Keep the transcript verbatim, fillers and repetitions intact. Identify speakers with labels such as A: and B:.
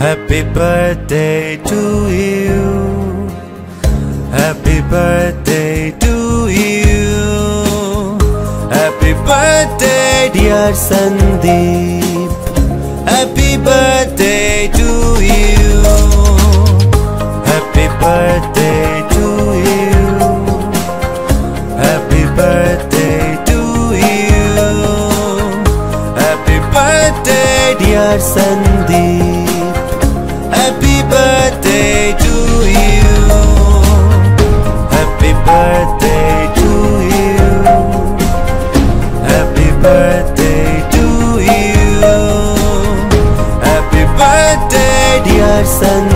A: Happy birthday to you. Happy birthday to you. Happy birthday dear Sandeep. Happy birthday to you. Happy birthday to you. Happy birthday to you. Happy birthday dear Sandeep. Happy birthday to you. Happy birthday to you. Happy birthday to you. Happy birthday dear Sandeep.